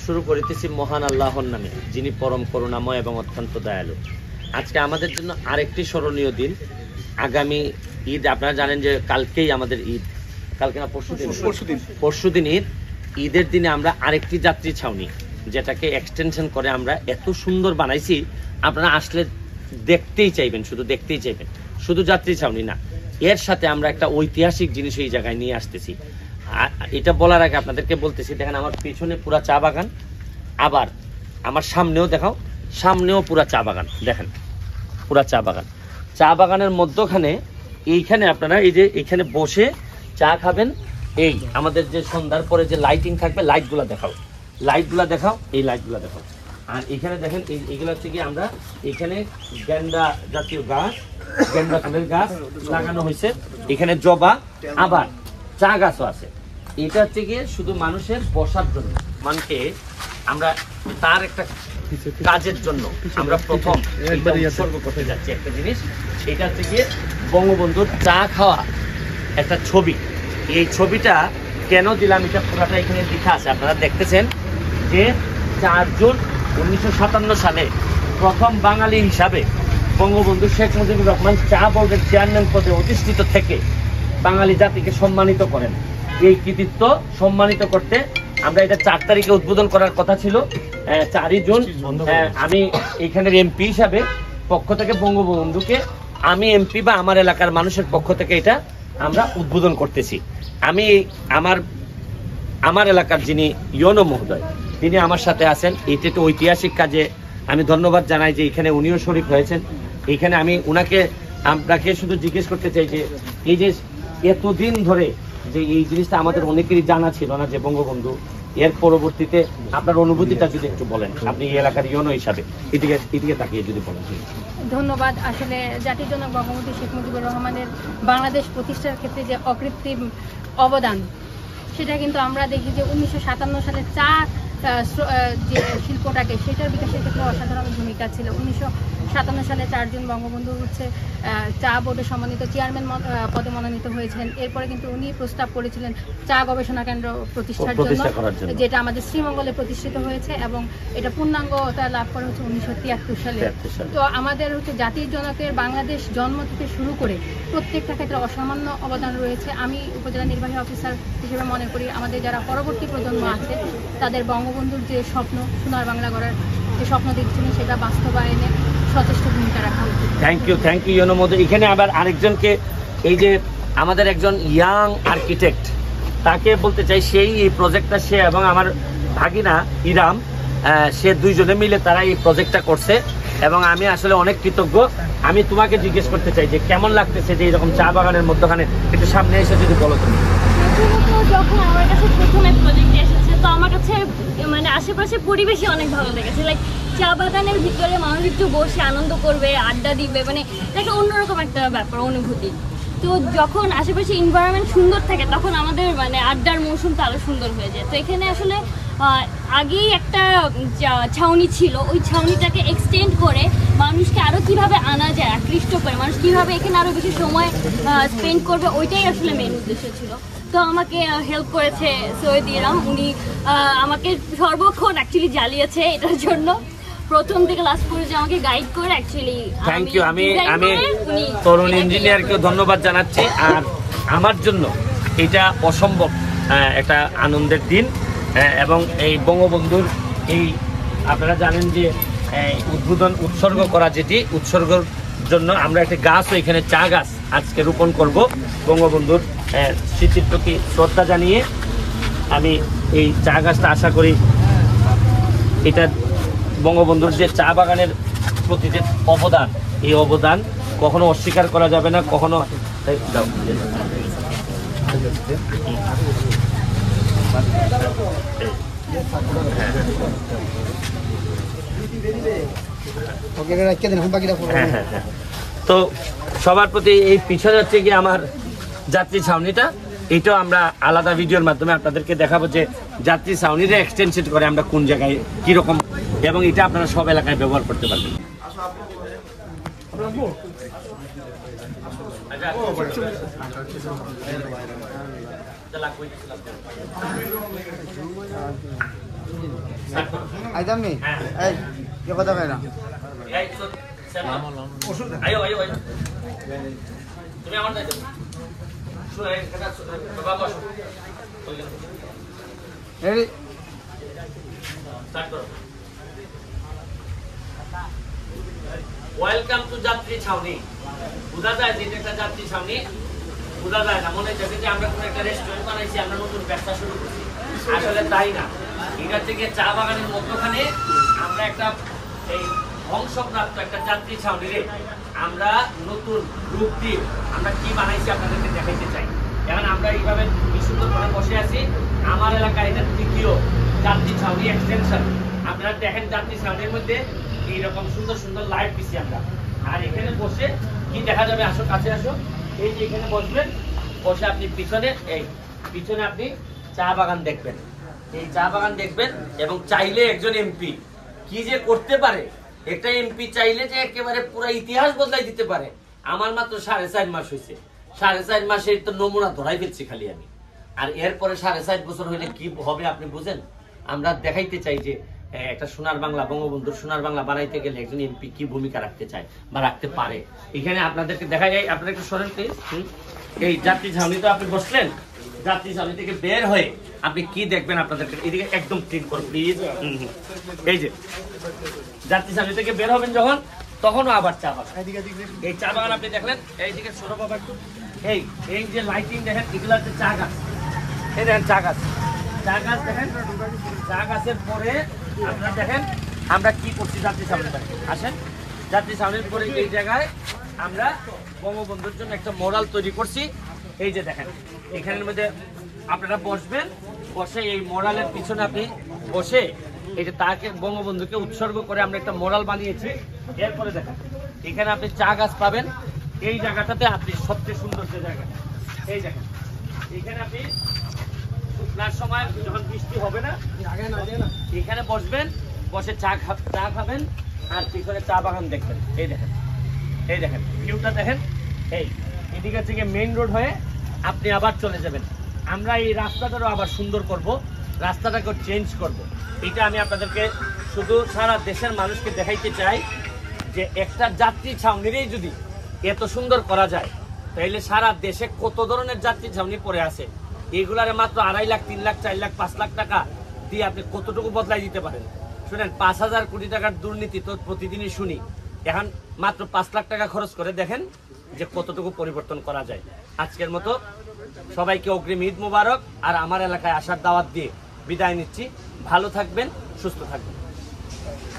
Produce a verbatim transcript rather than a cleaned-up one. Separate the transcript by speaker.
Speaker 1: শুরু করিতেছি মহান আল্লাহর নামে, যিনি পরম করুণাময় এবং অত্যন্ত দয়ালু। আজকে আমাদের জন্য আরেকটি স্মরণীয় দিন। আগামী ঈদ, আপনারা জানেন যে কালকেই আমাদের ঈদ, কালকে না পরশুদিন পরশুদিন পরশুদিন ঈদ। ঈদের দিনে আমরা আরেকটি যাত্রী ছাউনি, যেটাকে এক্সটেনশন করে আমরা এত সুন্দর বানাইছি, আপনারা আসলে দেখতেই চাইবেন, শুধু দেখতেই চাইবেন। শুধু যাত্রী ছাউনি না, এর সাথে আমরা একটা ঐতিহাসিক জিনিস এই জায়গায় নিয়ে আসতেছি। এটা বলার আগে আপনাদেরকে বলতেছি, দেখেন আমার পিছনে পুরা চা বাগান, আবার আমার সামনেও দেখাও, সামনেও পুরা চা বাগান, দেখেন পুরা চা বাগান। চা বাগানের মধ্যখানে এইখানে আপনারা এই যে এখানে বসে চা খাবেন। এই আমাদের যে সন্ধ্যার পরে যে লাইটিং থাকবে, লাইটগুলো দেখাও, লাইটগুলো দেখাও, এই লাইটগুলো দেখাও। আর এখানে দেখেন এইগুলো হচ্ছে কি, আমরা এখানে গেন্দা জাতীয় গাছ, গেন্দা ফুলের গাছ লাগানো হয়েছে, এখানে জবা, আবার চা গাছও আছে। এটা হচ্ছে গিয়ে শুধু মানুষের বসার জন্য, মানুষকে আমরা তার একটা কাজের জন্য আমরা প্রথম উৎসর্গ করতে যাচ্ছি একটা জিনিস। এটা হচ্ছে গিয়ে বঙ্গবন্ধুর চা খাওয়া একটা ছবি। এই ছবিটা কেন দিলাম, এটা পুরাটা এখানে লেখা আছে, আপনারা দেখতেছেন যে চার জুন উনিশশো সাতান্ন সালে প্রথম বাঙালি হিসাবে বঙ্গবন্ধু শেখ মুজিবুর রহমান চা বোর্ডের চেয়ারম্যান পদে অধিষ্ঠিত থেকে বাঙালি জাতিকে সম্মানিত করেন। এই কৃতিত্ব সম্মানিত করতে আমরা এটা চার তারিখে উদ্বোধন করার কথা ছিল, চারই জুন। আমি এখানের এমপি হিসাবে পক্ষ থেকে বঙ্গবন্ধুকে, আমি এমপি বা আমার এলাকার মানুষের পক্ষ থেকে এটা আমরা উদ্বোধন করতেছি। আমি আমার আমার এলাকার যিনি ইয়নো মহোদয়, তিনি আমার সাথে আছেন। এইটা একটা ঐতিহাসিক কাজে আমি ধন্যবাদ জানাই যে এখানে উনিও শরীক হয়েছেন। এইখানে আমি উনাকে আপনাকে শুধু জিজ্ঞেস করতে চাই যে এই যে এতদিন ধরে যে এই জিনিসটা আমাদের অনেকেরই জানা ছিল না যে বঙ্গবন্ধু, এর পরবর্তীতে আপনার অনুভূতিটা যদি একটু বলেন, আপনি এই এলাকার ইয়নো হিসাবে এদিকে এদিকে তাকিয়ে যদি বলেন।
Speaker 2: ধন্যবাদ। আসলে জাতির জনক বঙ্গবন্ধু শেখ মুজিবুর রহমানের বাংলাদেশ প্রতিষ্ঠার ক্ষেত্রে যে অকৃত্রিম অবদান, সেটা কিন্তু আমরা দেখি যে উনিশশো সাতান্ন সালে চা যে শিল্পটাকে, সেটার বিকাশের ক্ষেত্রে অসাধারণ ভূমিকা ছিল। উনিশশো সাতান্ন সালে চারজন বঙ্গবন্ধু হচ্ছে চা বোর্ডে সম্মানিত চেয়ারম্যান পদে মনোনীত হয়েছিলেন। এরপরে কিন্তু উনি প্রস্তাব করেছিলেন চা গবেষণা কেন্দ্র প্রতিষ্ঠার জন্য, যেটা আমাদের শ্রীমঙ্গলে প্রতিষ্ঠিত হয়েছে এবং এটা পূর্ণাঙ্গতা লাভ করা হচ্ছে উনিশশো তিয়াত্তর সালে। তো আমাদের হচ্ছে জাতির জনকের বাংলাদেশ জন্ম থেকে শুরু করে প্রত্যেকটা ক্ষেত্রে অসামান্য অবদান রয়েছে। আমি উপজেলা নির্বাহী অফিসার হিসেবে মনে করি আমাদের যারা পরবর্তী প্রজন্ম আছে, তাদের বঙ্গবন্ধুর যে স্বপ্ন, সোনার বাংলা গড়ার যে স্বপ্ন দেখছিলেন, সেটা বাস্তবায়নে সচেষ্ট ভূমিকা রাখা উচিত।
Speaker 1: Thank you, thank you you know মহোদয়। এখানে আবার আরেকজনকে, এই যে আমাদের একজন ইয়াং আর্কিটেক্ট, তাকে বলতে চাই, সেই এই প্রজেক্টটা সে এবং আমার ভাগিনা ইরাম, সে দুইজনে মিলে তারা এই প্রজেক্টটা করছে এবং আমি আসলে অনেক কৃতজ্ঞ। আমি তোমাকে জিজ্ঞেস করতে চাই যে কেমন লাগতেছে যে এরকম চা বাগানের মধ্যখানে, একটু সামনে এসে যদি বলো তুমি।
Speaker 3: যখন আমার কাছে প্রথম এই প্রজেক্ট এসেছে, তো আমার কাছে মানে আশেপাশে পরিবেশই অনেক ভালো লেগেছে। লাইক চা বাগানের ভিতরে মানুষ একটু বসে আনন্দ করবে, আড্ডা দিবে, মানে একটা অন্যরকম একটা ব্যাপার, অনুভূতি। তো যখন আশেপাশে এনভায়রনমেন্ট সুন্দর থাকে, তখন আমাদের মানে আড্ডার মৌসুমটা আরও সুন্দর হয়ে যায়। তো এখানে আসলে আগেই একটা ছাউনি ছিল, ওই ছাউনিটাকে এক্সটেন্ড করে মানুষকে আরও কীভাবে আনা যায়, আকৃষ্ট করে মানুষ কীভাবে এখানে আরও বেশি সময় স্পেন্ড করবে, ওইটাই আসলে মেন উদ্দেশ্য ছিল। তো আমাকে হেল্প করেছে সৈয়দ ইরাম, উনি আমাকে সর্বক্ষণ অ্যাকচুয়ালি জ্বালিয়েছে এটার জন্য, প্রথম থেকে লাস্ট পর্যন্ত আমাকে গাইড করে অ্যাকচুয়ালি।
Speaker 1: Thank you. আমি আমি তরুণ ইঞ্জিনিয়ারকে ধন্যবাদ জানাচ্ছি। আর আমার জন্য এটা অসম্ভব একটা আনন্দের দিন এবং এই বঙ্গবন্ধুর এই আপনারা জানেন যে উদ্বোধন উৎসর্গ করা, যেটি উৎসর্গের জন্য আমরা একটা গাছও এখানে চা গাছ আজকে রোপণ করব বঙ্গবন্ধুর স্মৃতির প্রতি শ্রদ্ধা জানিয়ে। আমি এই চা গাছটা আশা করি এটা বঙ্গবন্ধুর যে চা বাগানের প্রতি যে অবদান, এই অবদান কখনো অস্বীকার করা যাবে না, কখনো তো সবার প্রতি এই পিছনে হচ্ছে গিয়ে আমার যাত্রী ছাউনিটা, এটাও আমরা আলাদা ভিডিওর মাধ্যমে আপনাদেরকে দেখাবো যে যাত্রী ছাউনিটা এক্সটেনশন করে আমরা কোন জায়গায় কীরকম, এবং এটা আপনারা সব এলাকায় ব্যবহার করতে পারবেন।
Speaker 4: আইতাম নি
Speaker 1: হ্যাঁ।
Speaker 4: এই কি কথা কই না
Speaker 1: এই তো ওষুধ আয়ো আয়ো আয়ো তুমি আমার দায়িত্ব শুনো এখানে বাবা বসো
Speaker 4: এই
Speaker 1: স্টার্ট করো ওয়েলকাম টু যাত্রী ছাউনি বুঝা যায় যে এটা একটা যাত্রী ছাউনি বুঝা যায় না মনে হচ্ছে যে আমরা কোনো একটা রেস্টুরেন্ট বানাইছি আমরা নতুন ব্যবসা শুরু করছি আসলে তাই না এটা থেকে চা বাগানের মধ্যখানে আমরা একটা এই ধ্বংসপ্রাপ্ত একটা যাত্রী ছাউনিরে আমরা নতুন রূপ দিয়ে আমরা কি বানাইছি আপনাদেরকে দেখাইতে চাই এখন আমরা এইভাবে বিশুদ্ধ করে বসে আছি আমার এলাকায় এটা তৃতীয় যাত্রী ছাউনি এক্সটেনশন আপনারা দেখেন যাত্রী ছাউনির মধ্যে এইরকম সুন্দর সুন্দর লাইট দিচ্ছি আমরা আর এখানে বসে কি দেখা যাবে আসো কাছে আসো এই যে এখানে বসবেন বসে আপনি পিছনে এই পিছনে আপনি চা বাগান দেখবেন এই চা বাগান দেখবেন এবং চাইলে একজন এমপি কি যে করতে পারে একটা এমপি চাইলে যে একেবারে পুরো ইতিহাস বদলাই দিতে পারে আমার মাত্র সাড়ে চার মাস হয়েছে সাড়ে চার মাসের তো নমুনা ধরাই ফেলছি খালি আমি আর এরপরে সাড়ে চার বছর হইলে কি হবে আপনি বুঝেন আমরা দেখাইতে চাই যে একটা সোনার বাংলা বঙ্গবন্ধুর সোনার বাংলা বানাইতে গেলে একজন এমপি কি ভূমিকা রাখতে চায় বা রাখতে পারে এখানে আপনাদেরকে দেখা যায় আপনারা একটু সরেন প্লিজ এই যাত্রী ছাউনি তো আপনি বসলেন যাত্রী ছাউনি থেকে বের হয়ে আপনি কি দেখবেন আপনাদেরকে এদিকে একদম ক্লিক করুন প্লিজ এই যে যাত্রী ছাউনি থেকে বের হবেন যখন তখনও আবার চা বাগান এই চা বাগান আপনি দেখলেন এইদিকে সরো বাবা একটু এই এই যে লাইটিং দেখেন এগুলো হচ্ছে চা গাছ এই দেখেন চা গাছ চা গাছ দেখেন চা গাছের পরে আপনারা দেখেন আমরা কি করছি যাত্রী ছাউনি আসেন যাত্রী ছাউনির পরে এই জায়গায় আমরা বঙ্গবন্ধুর জন্য একটা মোরাল তৈরি করছি এই যে দেখেন এখানের মধ্যে আপনারা বসবেন বসে এই মোরালের পিছনে আপনি বসে এই যে তাকে বঙ্গবন্ধুকে উৎসর্গ করে আমরা একটা মোরাল বানিয়েছি এরপরে দেখেন এখানে আপনি চা গাছ পাবেন এই জায়গাটাতে আপনি সবচেয়ে সুন্দর যে জায়গা এই দেখেন এখানে আপনি শুকনার সময় যখন বৃষ্টি হবে না এখানে বসবেন বসে চা চা খাবেন আর পিছনে চা বাগান দেখবেন এই দেখেন এই দেখেন ভিউটা দেখেন এই এদিকে থেকে মেইন রোড হয়ে আপনি আবার চলে যাবেন আমরা এই রাস্তাটারও আবার সুন্দর করব রাস্তাটাকে চেঞ্জ করব এটা আমি আপনাদেরকে শুধু সারা দেশের মানুষকে দেখাইতে চাই যে একটা যাত্রী ছাউনিরই যদি এত সুন্দর করা যায় তাহলে সারা দেশে কত ধরনের যাত্রী ছাউনি পড়ে আছে এগুলারে মাত্র আড়াই লাখ তিন লাখ চার লাখ পাঁচ লাখ টাকা দিয়ে আপনি কতটুকু বদলাই দিতে পারেন শুনেন পাঁচ হাজার কোটি টাকার দুর্নীতি তো প্রতিদিনই শুনি এখন মাত্র পাঁচ লাখ টাকা খরচ করে দেখেন যে কতটুকু পরিবর্তন করা যায় আজকের মতো সবাইকে অগ্রিম ঈদ মোবারক আর আমার এলাকায় আসার দাওয়াত দিয়ে বিদায় নিচ্ছি ভালো থাকবেন সুস্থ থাকবেন